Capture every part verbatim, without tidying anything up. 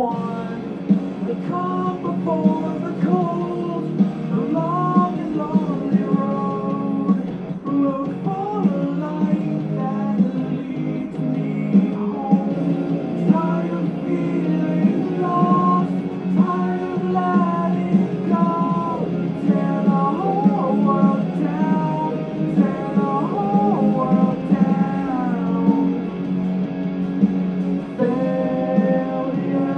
one. The calm before the cold, the long and lonely road. Look for the light that leads me home. Tired of feeling lost, tired of letting go. Tear the whole world down, tear the whole world down. Failure.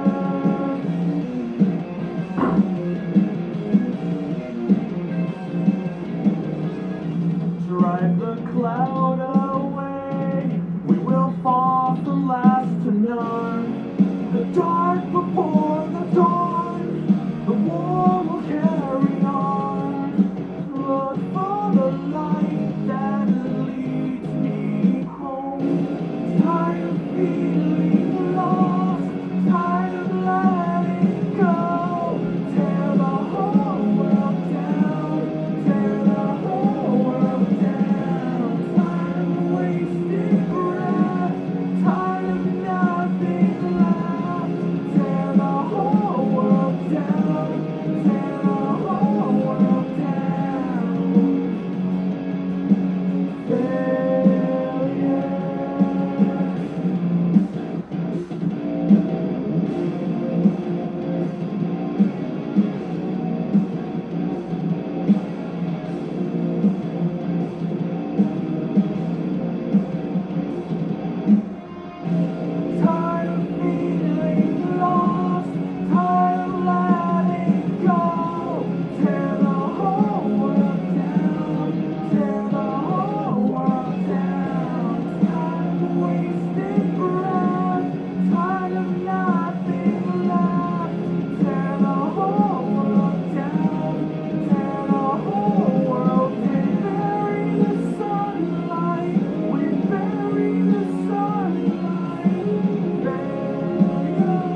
Drive the cloud away, we will fall the last to none. The dark before the dawn, the war will carry on. Look for the light that leads me home. Tired of feeling lost, tired of letting go. Tear the whole world down, tear the whole world down. Tired of wasted breath, tired of nothing left. Tear the whole world down, tear the whole world down. Failure. Tired of feeling lost, tired of letting go. Tear the whole world down, tear the whole world down. Tired of wasted breath, tired of nothing left. Tear the whole world down, tear the whole world down. Bury the sunlight, we bury the sunlight. Failure,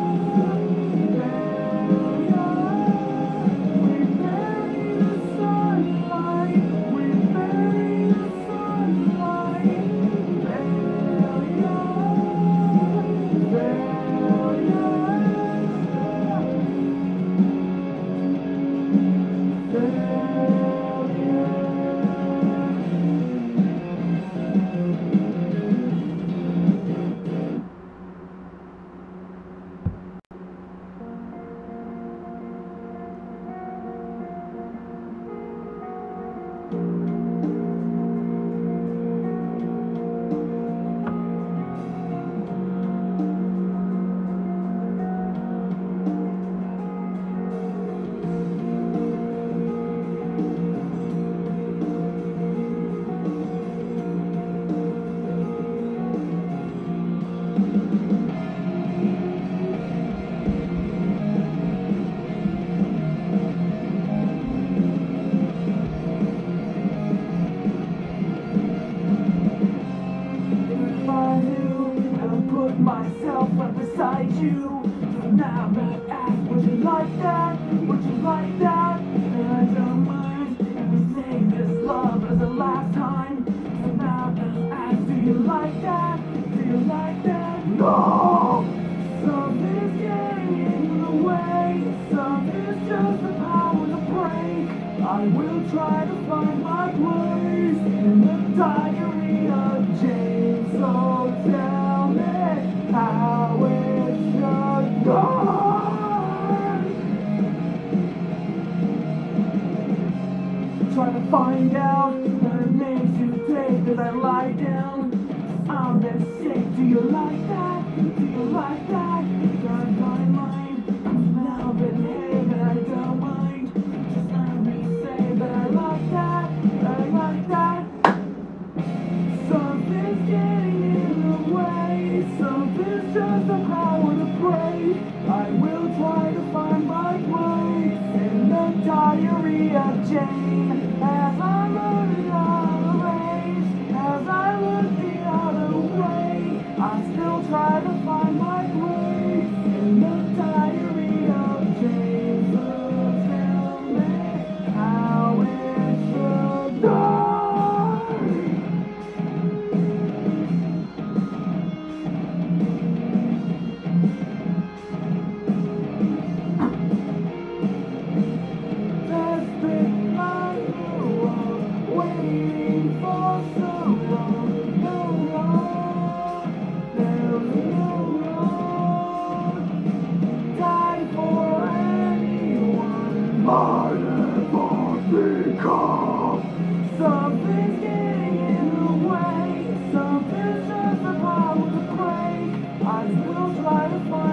failure. We bury the sunlight, we bury the sunlight. Failure, failure. If I knew how to put myself right beside you, now that ask, would you like that? Would you like that? And I don't mind if we say this love is the last time. So now that ask, do you like that? Do you like that? No! Something's getting in the way, something's just the power to break. I will try to find my place in the diary of James. So tell me how it should go. Try to find out what it makes you take as I lie down. I'm that sick. Do you like that? Do you like that? Got my mind. Now been hey, but I don't mind. Just let me say that I like that. I like that. Something's getting in the way. Something's just a power to break. I will try to find my place in the diary of Jane. As I look the other way, as I look the other way, I still try to find my place in the diary. I never become. Something's getting in the way. Something's just about to break. I will try to find